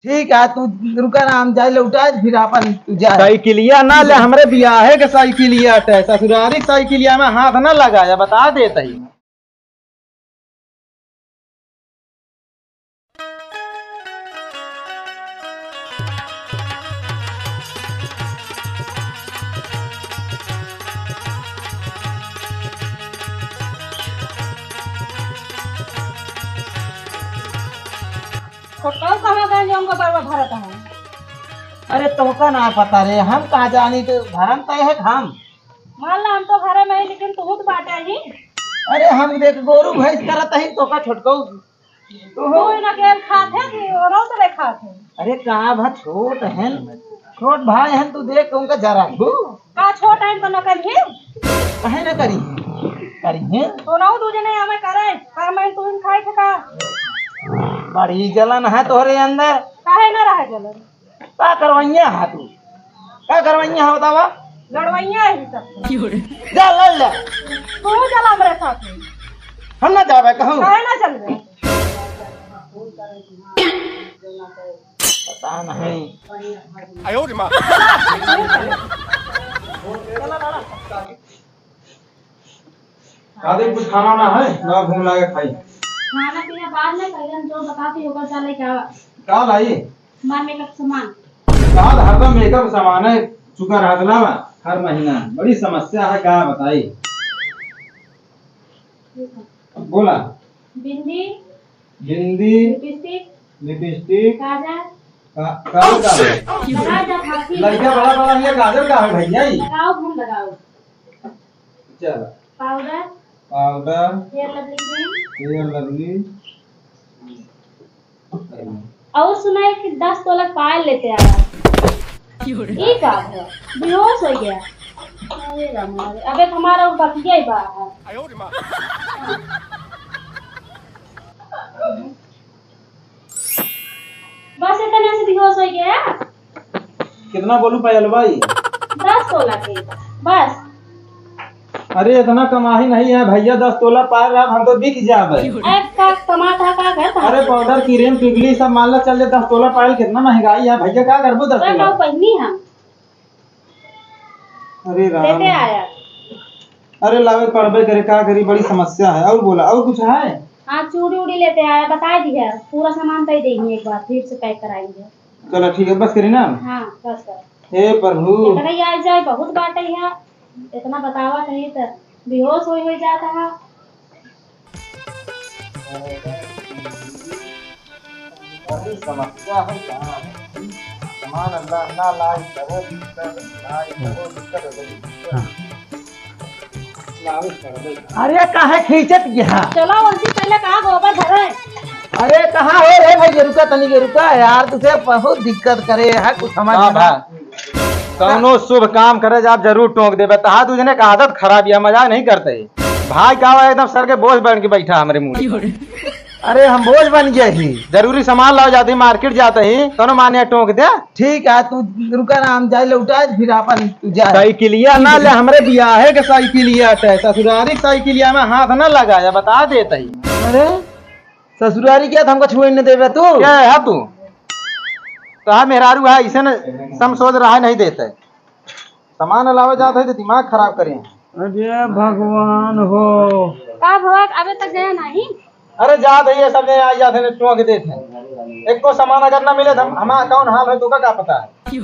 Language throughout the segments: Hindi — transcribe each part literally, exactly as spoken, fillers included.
ठीक है तू रुका ना, हम जाए लौटा फिर अपन तू जा। साइकिलिया ना ले, हमरे बियाहे के साइकिलिया टे, ससुरारी साइकिलिया में हाथ ना लगाया, बता देता ही। कहाँ गए जो हमको बरवा भरत है? अरे तुमका ना पता रे, हम कहाँ जानी तो भरम तय है हम। मान ला हम तो घरे में ही, लेकिन तू तो बाटे ही। अरे हम देख गोरू भैंस करत ही तो का छोटको तू ना केल खात है कि औरों तो ले खात है। अरे कहाँ भा छोट है, छोट भाई है, तू देख उनका जरा भू का छोट है तो न करिए, कहे न करी करी है तो ना तुझे नहीं हमें करे का मैं तू इन खाए का बड़ी जलन है तोहरे अंदर। काहे ना रहे जलन? का करवाइया है तू, का करवाइया है बतावा? लड़वाइया ही सब जा लड़ ले, तू चला मेरे साथ में। हम ना जावे कहूँ, काहे ना चल रहे? पता नहीं। दादी कुछ खाना ना है ना, घूम लागे खाई। खाना पीना बाद में कहियन, जो बताती होगा चले क्या का लाई मार मेकअप सामान। काल हरदम मेकअप सामान है, चुका रहना हर महीना, बड़ी समस्या है, क्या बताई? बोला। बिंदी, बिंदी, लिपस्टिक, लिपस्टिक, काजल, का काजल का है? लगा जा फांसी। लड़का बड़ा बड़ा है, काजल का है भैया ही। लगाओ घूम लगाओ। चल powder, powder, hair lovely cream, hair lovely. और सुनाए कि दस तोला पायल लेते आया। ये का है? बेहोश हो गया। अरे राम रे, अबे हमारा वो बतिया ही बात है। बस इतने से बेहोश हो गया। कितना बोलूं पायल भाई? दस तोला के बस। अरे इतना कमाही नहीं है भैया, दस तोला पायल रहा हम तो बिक जावे। एक का कमाता का करता? अरे पाउडर क्रीम पिघली सब मान लो चल जाए, दस तोला पायल कितना महंगाई है भैया, क्या करबो दस तोला? पहनी हम अरे राम, लेते आया। अरे लावे पड़बे करे, क्या करी, बड़ी समस्या है। और बोला और कुछ है? हाँ चूड़ी उड़ी लेते आया, बता दिया पूरा सामान दे देंगे, एक बार फिर से पैक कराएंगे। चलो ठीक है, बस करी ना। हाँ बस कर। हे प्रभु, इतना ही आ जाए बहुत बाटे है, इतना बतावा कहीं तो बेहोश हो ही जाता है। बड़ी समस्या है, कहाँ है? समान अल्लाह ना लाई करो, दिक्कत लाई करो, दिक्कत हो गई। अरे कहाँ खींचत गया? चलो उनसे पहले कहा गोबर भरे। अरे कहाँ हो रे भाई, रुका तनी के रुका यार, तुझे बहुत दिक्कत करे है कुछ समझ ना। कौनो शुभ काम करे आप जरूर टोक देवे, तहा तुझने का आदत खराब है, मजाक नहीं करते भाई। क्या हुआ एकदम सर के बोझ बन के बैठा हमारे मुंह। अरे हम बोझ बन गए ही, जरूरी सामान लाओ जाते मार्केट जाते ही तो माने टोक दे। ठीक है तू रुका ना, हम जाए लौटा फिर अपन तू जा। साइकिलिया ना ले, हमरे बियाहे के साइकिलिया टे, ससुरारी साइकिलिया में हाथ ना लगाया, बता देता ही। अरे ससुरारी क्या हमको छुए न देवे तू? क्या है तू? कहा मेहरारू है इसे न सम सोच रहा है, नहीं देते सामान अलावा जाता है तो दिमाग खराब करें। अरे भगवान हो, का भगवान अबे तक गया नहीं? अरे जा भैया सब आ जाते हैं टोक देते, एक को सामान अगर ना मिले तो हमारा कौन हाल है तो का क्या पता है?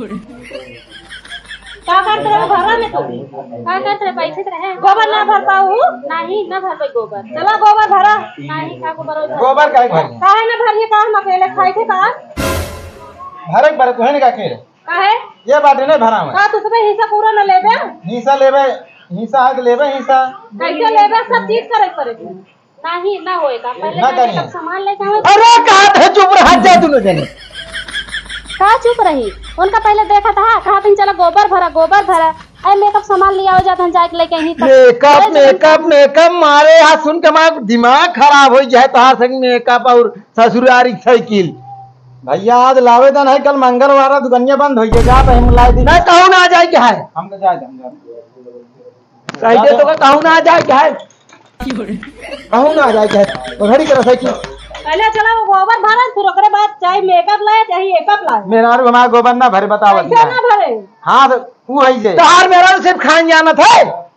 का करते रहे भरा में तू? का करते रहे पैसे रहे? गोबर ना भर पाऊ? नहीं ना भर पाई गोबर। चला गोबर भरा। नहीं का गोबर भर। गोबर काहे भर? काहे ना भरिए, का हम अकेले खाए थे का? भरे भरे तो है ना का के? काहे? ये बात नहीं भरा में। का तू सब हिस्सा पूरा न लेबे? हिस्सा लेबे, हिस्सा है तो लेबे हिस्सा। कैसे लेबे? सब चीज करे पड़ेगी। नहीं ना होएगा, पहले ना जाके सब सामान लेके आवे। अरे कहाँ थे, चुप रह जा दोनों जने। का चुप रही? उनका पहले देखा था, कहा तुम चला गोबर भरा गोबर भरा। अरे मेकअप सामान लिया हो जाता है जाके लेके यहीं तक। मेकअप मेकअप मेकअप मारे यहाँ सुन के हमारा दिमाग खराब हो जाए, तो संग मेकअप और ससुरारी साइकिल। भैया आज लावेदन है, कल मंगलवार दुकानिया बंद हो गया, जा भाई लाई दी। नहीं कहूँ ना आ जाए क्या है? हम तो जाए हम कह दे तो कहूँ ना आ जाए क्या है? कहूँ ना आ जाए क्या है? घड़ी करो साइकिल। पहले चला वो गोबर भरे फिर ओकरे बाद चाहे मेकअप लाए चाहे एकअप लाए। मेरा हमारा गोबर ना भरे बतावत कैसे ना भरे? हाँ तो वो है जे तार मेरा सिर्फ खान जाना था,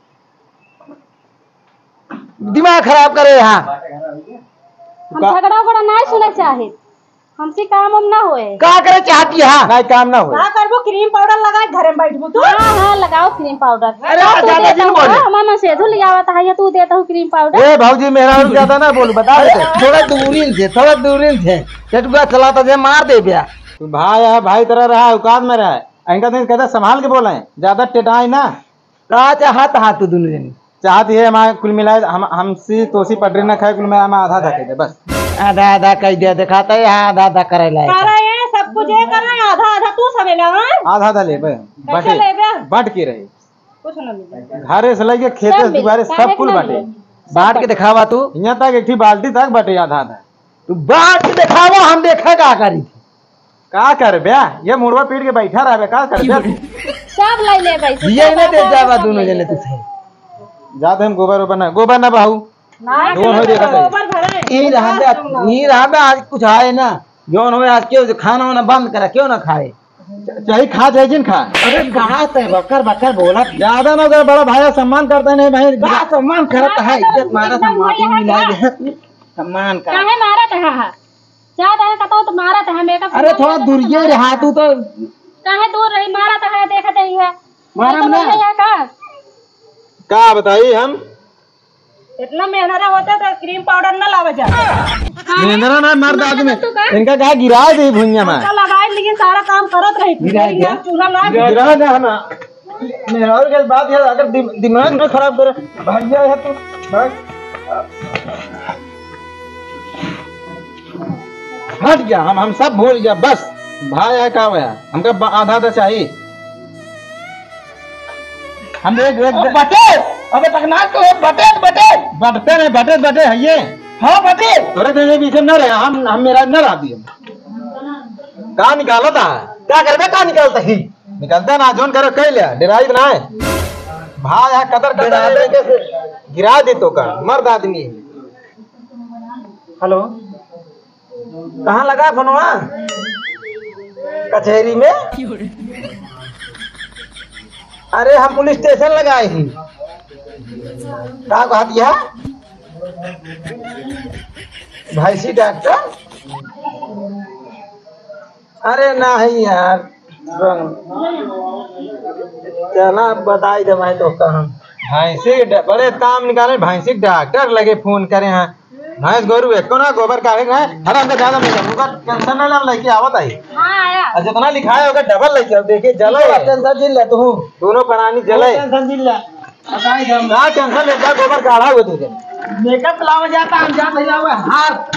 दिमाग खराब करे यहाँ। हम झगड़ा उगड़ा नहीं सुने चाहे, हमसे काम हम ना होए। का करे चाहती है? नहीं काम ना हो। का करबो क्रीम पाउडर लगाए घरे में बैठबू तू। हाँ हाँ लगाओ क्रीम पाउडर। अरे ज्यादा दिन बोले। हमारा सेधु ले आवत है, तू देता हूँ क्रीम पाउडर। ए भाऊजी मेरा और ज्यादा ना बोल बता दे। थोड़ा दूरी से थोड़ा दूरी से चटुआ चलाता जे मार दे बिया। तू भाई है, भाई तरह रहा है, औकात में रहा है। इनका दिन कहता संभाल के बोला है, ज्यादा टेटाई ना। का चाहत हाथ तू दोनों जने चाहती है हमारे कुल मिलाए हम हमसी तोसी पटरी ना खाए, कुल मिलाए हम आधा धके दे बस। आधा आधा कह दे दिखाता है, आधा आधा करे लाए। सारा ये सब कुछ ये कर रहा है, आधा आधा तू सब ले हां। आधा आधा ले बे कैसे ले बे? बट के रही कुछ ना मिले। घरे से लेके खेते से दुबारे सब कुल बटे। बांट के दिखावा तू, यहाँ तक एक बाल्टी तक बटे आधा आधा। तू बांट के दिखावा, हम देखा का करी थी। का कर बे ये मुड़वा पीट के बैठा रहा बे, का कर बे सब ले ले भाई। ये नहीं दे जावा दोनों जने तुझे। जाते हम गोबर ऊपर ना गोबर ना बहू ना दोन हो देखा गोबर भरे। यही रहा बे, यही रहा बे, आज कुछ आए ना जौन हो आज क्यों खाना वाना बंद करा, क्यों ना खाए। चाहे खा चाहे जिन खा। अरे कहा है बकर बकर बोला ज्यादा ना कर, बड़ा भाई सम्मान करता नहीं भाई। बड़ा सम्मान करता है, इज्जत मारा था, माटी मिला दे सम्मान कर। काहे मारत है? ज्यादा है कतो तो मारत है मेकअप। अरे थोड़ा दूरिये रहा तू तो। काहे दूर रही, मारत है देखत ही है। मारम ना। का का बताइए हम इतना मेहनत होता तो क्रीम पाउडर ना लावे जा। मेहनत ना मर्द आदमी इनका कहा गिरा दे भुइया में लगाए लेकिन सारा काम करत रही थी। गिराए क्या? चूल्हा ना गिरा दे हम मेरा और के बात है, अगर दिम- दिमाग ना खराब करे भाग जाए है तू भाग हट जा। हम हम सब भूल गया बस। भाई है का है हमका ब- आधा आधा चाहिए। हम एक एक बटे अबे तक ना तो बटे बटे बटते नहीं बटे बटे है ये। हाँ बटे थोड़े देर पीछे न रहे हम हम मेरा न रहा दिए कहा निकाला था क्या करबे, का निकलता ही निकलता ना जोन करो कह लिया डराई ना है भाई है कदर डरावे कदर कैसे? गिरा दे तो कर मर्द आदमी है। हेलो, कहाँ लगा फोनवा? कचहरी में। अरे हम पुलिस स्टेशन लगाए ही। का कहा दिया भाईसी डॉक्टर? अरे नहीं यार, चला बताई दे मैं तो कहूँ। भैंसी ड- बड़े काम निकाले भैंसी डॉक्टर लगे फोन करे हैं। भैंस गोरू एको ना गोबर काटे ना हर हमका ज्यादा नहीं उनका टेंशन ना लेके आवत आई। हाँ आया। और जितना लिखाया होगा डबल लेके अब देखिए जले टेंशन जिल ले तू, दोनों प्राणी जले। टेंशन जिल ले। क्या टेंशन ले जा गोबर काढ़ा हुआ तुझे मेकअप लावा जाता हम जाते जाओ हार